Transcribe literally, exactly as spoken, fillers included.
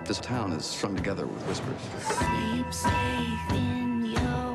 This town is strung together with whispers. Sleep safe in your